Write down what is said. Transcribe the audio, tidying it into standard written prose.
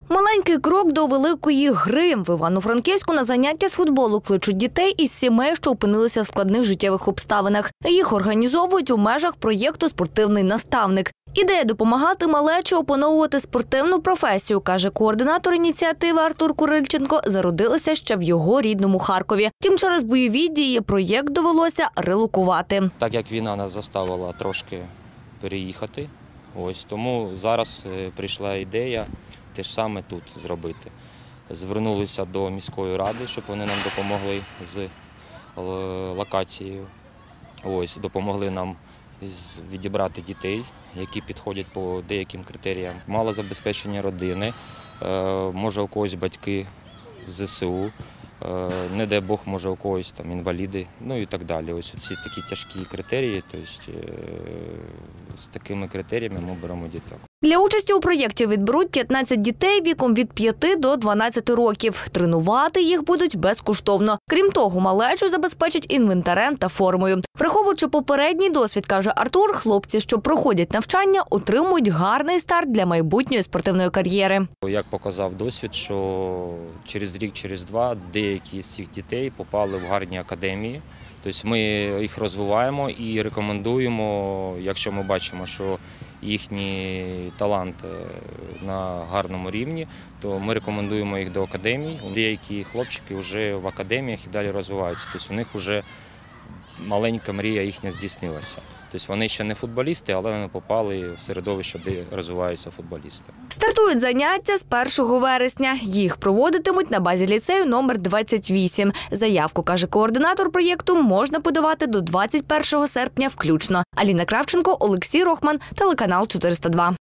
Маленький крок до великої гри. В Івано-Франківську на заняття з футболу кличуть дітей із сімей, що опинилися в складних життєвих обставинах. Їх організовують у межах проєкту «Спортивний наставник». Ідея допомагати малечі опановувати спортивну професію, каже координатор ініціативи Артур Курильченко, зародилася ще в його рідному Харкові. Втім, через бойові дії проєкт довелося релокувати. Так як війна нас заставила трошки переїхати, тому зараз прийшла ідея те ж саме тут зробити. Звернулися до міської ради, щоб вони нам допомогли з локацією. Допомогли нам відібрати дітей, які підходять по деяким критеріям. Малозабезпечені родини, може у когось батьки з ЗСУ, не дай Бог, може у когось там інваліди, і так далі. Ось ці такі тяжкі критерії, з такими критеріями ми беремо діток. Для участі у проєкті відберуть 15 дітей віком від 5 до 12 років. Тренувати їх будуть безкоштовно. Крім того, малечу забезпечать інвентарем та формою. Враховуючи попередній досвід, каже Артур, хлопці, що проходять навчання, отримують гарний старт для майбутньої спортивної кар'єри. Як показав досвід, що через рік, через два деякі з цих дітей попали в гарні академії. Тобто ми їх розвиваємо і рекомендуємо, якщо ми бачимо, що їхній талант на гарному рівні, то ми рекомендуємо їх до академій. Деякі хлопчики вже в академіях і далі розвиваються. Тобто у них вже маленька мрія їхня здійснилася. Тобто вони ще не футболісти, але вони попали в середовище, де розвиваються футболісти. Стартують заняття з 1 вересня. Їх проводитимуть на базі ліцею номер 28. Заявку, каже координатор проєкту, можна подавати до 21 серпня включно. Аліна Кравченко, Олексій Рохман, телеканал 402.